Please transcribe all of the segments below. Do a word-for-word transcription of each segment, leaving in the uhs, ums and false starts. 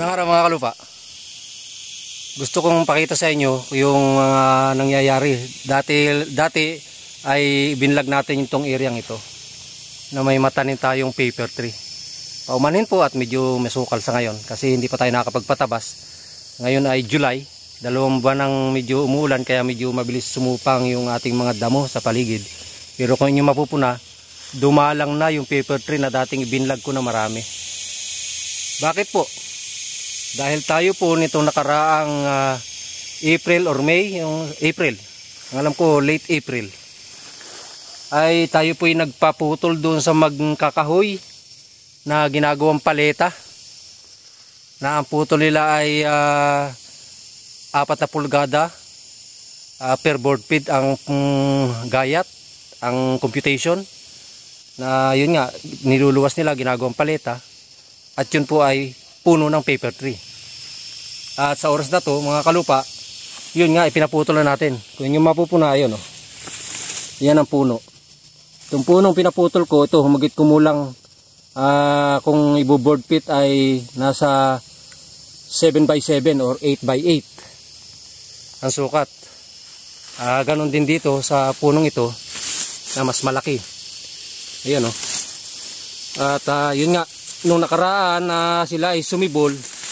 Magandang araw mga kalupa. Gusto kong pakita sa inyo yung uh, nangyayari. Dati, dati ay binlag natin itong area ito na may matanim tayong paper tree. Paumanhin po at medyo masukal sa ngayon kasi hindi pa tayo nakapagpatabas. Ngayon ay July, dalawang buwan ng medyo umuulan kaya medyo mabilis sumupang yung ating mga damo sa paligid. Pero kung inyo mapupuna, dumalang na yung paper tree na dating ibinlag ko na marami. Bakit po? Dahil tayo po nitong nakaraang uh, April or May, yung April, ang alam ko late April, ay tayo po yung nagpaputol doon sa magkakahoy na ginagawang paleta, na ang putol nila ay uh, apat na pulgada uh, per board feet ang um, gayat, ang computation, na yun nga, niluluwas nila ginagawang paleta, at yun po ay puno ng paper tree. At sa oras na to mga kalupa, yun nga ipinaputol na natin. Kung yung mapupuna, yun oh. Yan ang puno. Itong punong pinaputol ko, ito humigit kumulang uh, kung ibo-board feet ay nasa seven by seven or eight by eight ang sukat. Uh, ganon din dito sa punong ito na mas malaki. Ayan oh. At uh, yun nga, nung nakaraan na uh, sila ay sumibol,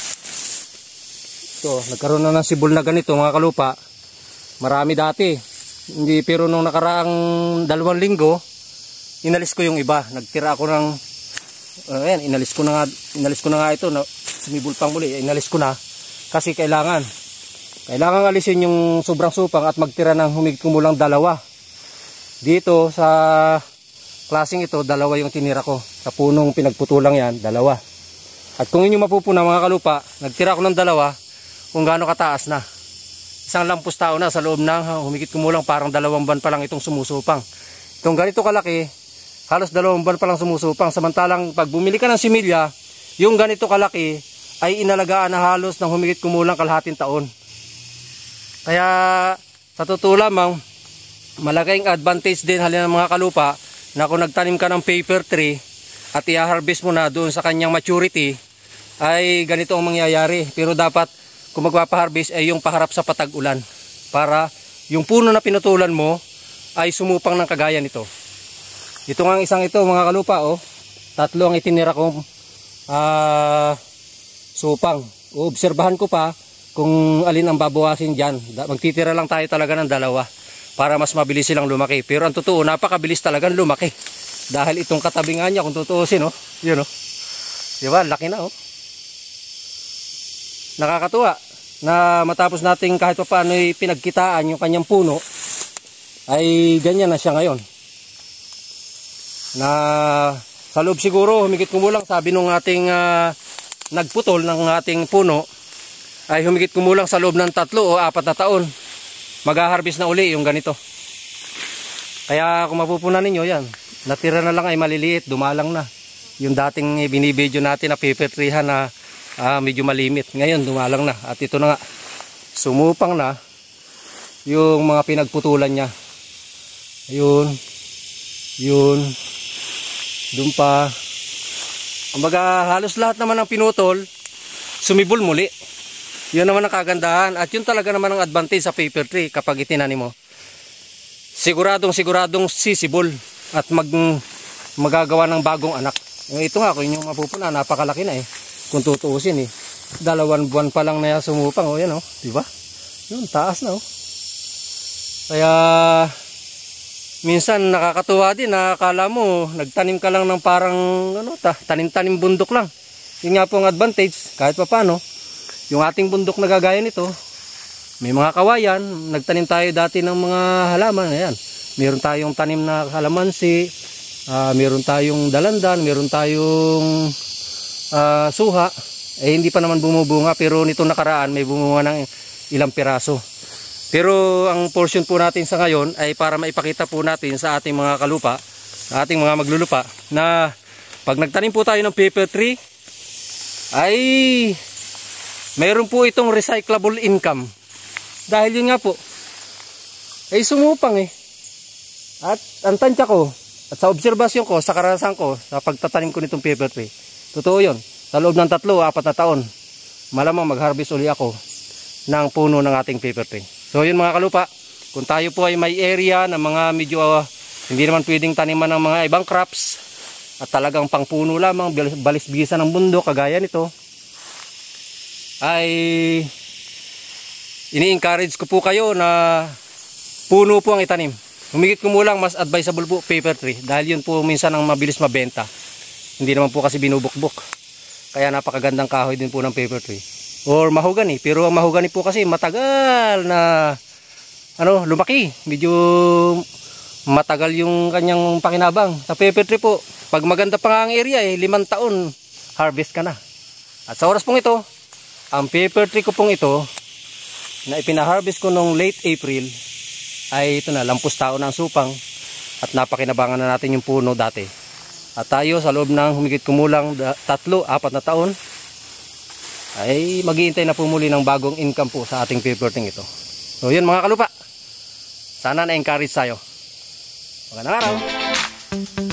ito, nagkaroon na ng sibol na ganito mga kalupa. Marami dati, hindi, pero nung nakaraang dalawang linggo, inalis ko yung iba. Nagtira ako ng, uh, ayan, inalis ko na nga, inalis ko na nga ito, na, sumibol pang muli, inalis ko na, kasi kailangan, kailangan alisin yung sobrang supang at magtira ng humigit kumulang dalawa. Dito sa klaseng ito, dalawa yung tinira ko. Sa punong pinagputulang yan, dalawa. At kung inyo mapupuna mga kalupa, nagtira ko ng dalawa kung gaano kataas na. Isang lampos tao na sa loob ng humigit kumulang parang dalawang buwan pa lang itong sumusupang. Itong ganito kalaki, halos dalawang buwan pa lang sumusupang. Samantalang pag bumili ka ng similya, yung ganito kalaki ay inalagaan na halos ng humigit kumulang kalahating taon. Kaya sa totoo lamang, malaking advantage din halina mga kalupa na kung nagtanim ka ng paper tree at i-harvest mo na doon sa kanyang maturity, ay ganito ang mangyayari. Pero dapat kung magpapaharvest ay yung paharap sa patag-ulan para yung puno na pinutulan mo ay sumupang ng kagaya nito. Ito nga isang ito mga kalupa oh, tatlo ang itinira kong uh, supang. Obserbahan ko pa kung alin ang babawasin dyan. Magtitira lang tayo talaga ng dalawa para mas mabilis silang lumaki. Pero ang totoo, napakabilis talagang lumaki. Dahil itong katabi nga niya, kung tutuusin, oh, yun, oh. Diba? Laki na, oh. Nakakatuwa na matapos natin kahit pa paano pinagkitaan yung kanyang puno, ay ganyan na siya ngayon. Na sa loob siguro, humigit kumulang, sabi nung ating uh, nagputol ng ating puno, ay humigit kumulang sa loob ng tatlo o apat na taon. Mag-harvest na uli yung ganito. Kaya kung mapupunan ninyo yan, natira na lang ay maliliit, dumalang na. Yung dating binibidyo natin na paper tree na uh, medyo malimit, ngayon dumalang na. At ito na nga, sumupang na yung mga pinagputulan niya. Ayun, yun, dun pa. Kumbaga halos lahat naman ng pinutol, sumibol muli. Yun naman ang kagandahan at yun talaga naman ang advantage sa paper tree kapag itinanim mo. Siguradong siguradong sisibol at mag, magagawa ng bagong anak. Ito nga, kung yung mapupuna, napakalaki na eh. Kung tutuusin eh. Dalawang buwan pa lang na sumupang. O yan o, diba? Yun, taas na o. Kaya minsan nakakatuwa din na akala mo, nagtanim ka lang ng parang ano, ta, tanim-tanim bundok lang. Yun nga po ang advantage, kahit pa paano. Yung ating bundok na gagaya nito, may mga kawayan, nagtanim tayo dati ng mga halaman, ayan. Meron tayong tanim na kalamansi, uh, meron tayong dalandan, meron tayong uh, suha, eh hindi pa naman bumubunga, pero nito nakaraan may bumunga ng ilang piraso. Pero ang portion po natin sa ngayon ay para maipakita po natin sa ating mga kalupa, sa ating mga maglulupa, na pag nagtanim po tayo ng paper tree, ay mayroon po itong recyclable income. Dahil yun nga po, ay sumupang eh. At ang tansya ko, at sa obserbasyon ko, sa karanasan ko, sa pagtatanim ko nitong paper tree, totoo yun. Sa loob ng tatlo, apat na taon, malamang mag-harvest uli ako ng puno ng ating paper tree. So yun mga kalupa, kung tayo po ay may area na mga medyo uh, hindi naman pwedeng taniman ng mga ibang crops at talagang pangpuno lamang, balis-bisa ng bundok kagaya nito, ay ini-encourage ko po kayo na puno po ang itanim. Humigit kumulang mas advisable po paper tree dahil yun po minsan ang mabilis mabenta. Hindi naman po kasi binubukbok. Kaya napakagandang kahoy din po ng paper tree. Or mahogany. Pero ang mahogany po kasi matagal na ano, lumaki. Medyo matagal yung kanyang pakinabang. Sa paper tree po, pag maganda pa nga ang area eh, limang taon, harvest ka na. At sa oras pong ito, ang paper tree ko pong ito, na ipinaharvest ko nung late April, ay ito na, lampus taon na ang supang at napakinabangan na natin yung puno dati. At tayo sa loob ng humigit kumulang tatlo, apat na taon ay maghihintay na pumuli ng bagong income po sa ating paper tree ito. So yun mga kalupa, sana na-encourage tayo. Magandang araw!